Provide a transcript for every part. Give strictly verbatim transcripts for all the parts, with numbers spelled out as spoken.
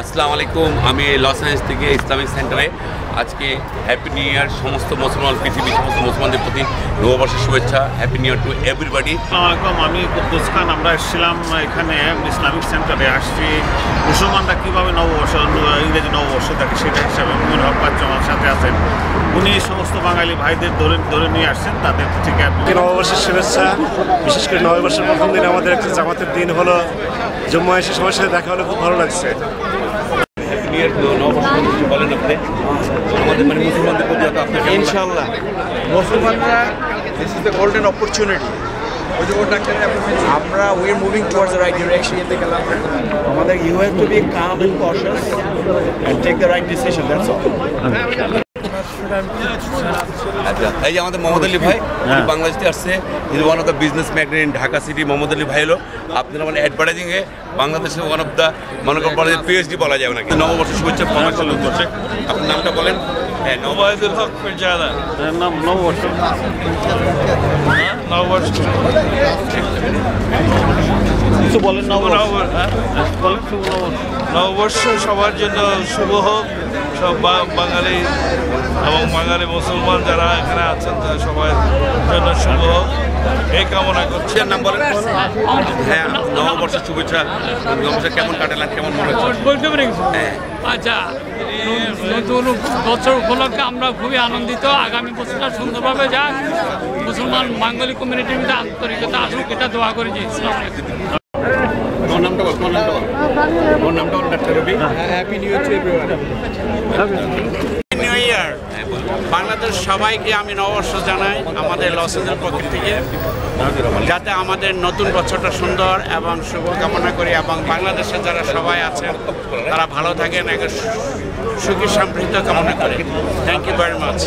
আসসালামু আলাইকুম। আমি লস অ্যাঞ্জেলেস থেকে ইসলামিক সেন্টারে আজকে হ্যাপি নিউ ইয়ার সমস্ত মুসলমান পৃথিবীর সমস্ত মুসলমানদের প্রতি নববর্ষের শুভেচ্ছা। Happy new year to everybody. আসসালামু আলাইকুম, আমি কুদ্দুস খান। আমরা এসেছিলাম এখানে ইসলামিক সেন্টারে। আসছি মুসলমানরা কীভাবে নববর্ষ ইংরেজি নববর্ষ থাকে সেটা হিসাবে মুমিন হক বাচ্চা আমার সাথে আছেন। উনি সমস্ত বাঙালি ভাইদের ধরে ধরে নিয়ে আসছেন তাদের থেকে নববর্ষের শুভেচ্ছা। বিশেষ করে নববর্ষের প্রথম দিন আমাদের একটা জামাতের দিন হলো, জম্মু এসে সবার সাথে দেখা হলে খুব ভালো লাগছে। ইনশাল্লাহ মুসলমানরা this is the golden opportunity. আমরা we are moving towards the right direction. আমাদের you have to be calm and conscious and take the right decision, that's all. এই যে আমাদের মোহাম্মদ আলী ভাই বাংলাদেশে আসছে, is one of the business magnet in Dhaka city. Mohammad Ali ভাই হলো আপনারা মানে অ্যাডভার্টাইজিংয়ে বাংলাদেশের ওয়ান অফ দ্য মনে করেন পিএইচডি বলা যাবে না, কিন্তু নববর্ষ শুভেচ্ছা প্রকাশের উদ্দেশ্যে আপনার নামটা বলেন। হ্যাঁ, নওয়াজুল হক ফিরজাদা। নাম নববর্ষ নববর্ষ কিছু বলেন। নববর্ষ সবার জন্য শুভ হোক। সব বাঙালি এবং বাঙালি মুসলমান যারা এখানে আছেন সবার জন্য শুভ হোক এই কামনা করছি। নাম বলেন। হ্যাঁ, নববর্ষের শুভেচ্ছা। নববর্ষ কেমন কাটালেন, কেমন মনে হচ্ছে? হ্যাঁ, আচ্ছা, নতুন বছর উপলক্ষে আমরা খুবই আনন্দিত। আগামী বছরটা সুন্দরভাবে যাক, মুসলমান বাঙালি কমিউনিটির মধ্যে আন্তরিকতা আসুক, এটা দোয়া করে যে ইসলাম। তোমার নামটা বল, তোমার নামটা বল, তোমার নামটা বল। Doctor Rabi. Happy new year to everyone. New year Bangladesh সবাইকে আমি নববর্ষ জানাই আমাদের লস অ্যাঞ্জেলেস পক্ষ থেকে, যাতে আমাদের নতুন বছরটা সুন্দর এবং শুভ কামনা করি। এবং বাংলাদেশে যারা সবাই আছেন তারা ভালো থাকেন, একটা সুখী সমৃদ্ধ কামনা করি। Thank you very much.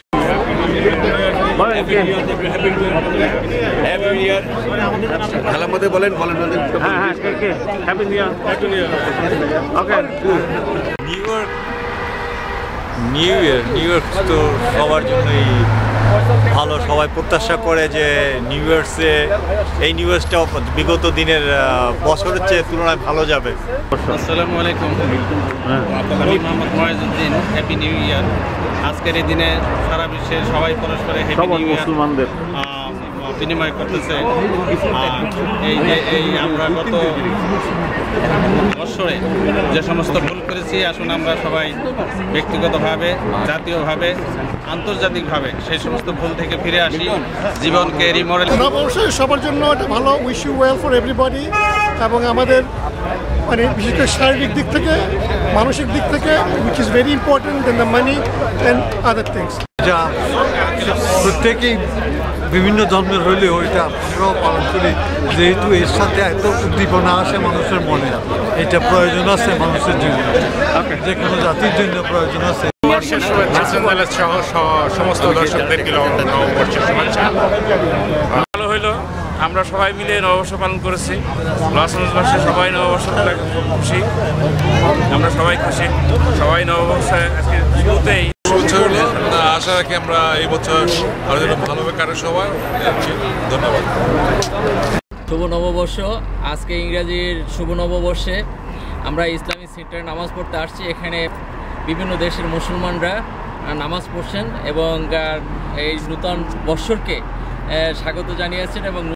খেলার মধ্যে বলেন বলেন হ্যাঁ হ্যাঁ happy new year. Happy new year. Okay. New York new year New York তো সবার জন্যই ভালো। সবাই প্রত্যাশা করে যে নিউ ইয়ার্সে এই নিউ ইয়ার্সটা বিগত দিনের বছরের চেয়ে তুলনায় ভালো যাবে। আসসালামু আলাইকুম, আমি Mohammad Moyezuddin. Happy new year. আজকের এই দিনে সারা বিশ্বের সবাই পরস্পরে হ্যাপি নিউ ইয়ার মুসলমানদের বিনিময় করতেছে। এই যে এই আমরা গত বছরে যে সমস্ত ভুল করেছি, আসুন আমরা সবাই ব্যক্তিগতভাবে, জাতীয়ভাবে, আন্তর্জাতিকভাবে সেই সমস্ত ভুল থেকে ফিরে আসি, জীবনকে রিমডেল। অবশ্যই সবার জন্য এটা ভালো। Wish you well for everybody. এবং আমাদের মানে বিশেষ করে শারীরিক দিক থেকে, মানসিক দিক থেকে, which is very important then the money and other things. যা প্রত্যেকেই বিভিন্ন ধর্মের হলেও এটা আমরাও পালন করি, যেহেতু এর সাথে এত উদ্দীপনা আসে মানুষের মনে। এটা প্রয়োজন আছে মানুষের জন্য, যে কোনো জাতির জন্য প্রয়োজন আছে। সমস্ত দর্শকদেরকে নববর্ষের শুভেচ্ছা। ভালো হইলো, আমরা সবাই মিলে নববর্ষ পালন করেছি। লস অ্যাঞ্জেলেসবাসী সবাই নববর্ষ খুশি, আমরা সবাই খুশি। সবাই নববর্ষে আজকে শুরুতেই আশা রাখি আমরা এই বছর আরো যেন ভালোভাবে কাটে সবাই। ধন্যবাদ। শুভ নববর্ষ। আজকে ইংরাজির শুভ নববর্ষে আমরা ইসলামিক সেন্টারে নামাজ পড়তে আসছি। এখানে বিভিন্ন দেশের মুসলমানরা নামাজ পড়ছেন এবং এই নূতন বৎসরকে স্বাগত জানিয়েছেন এবং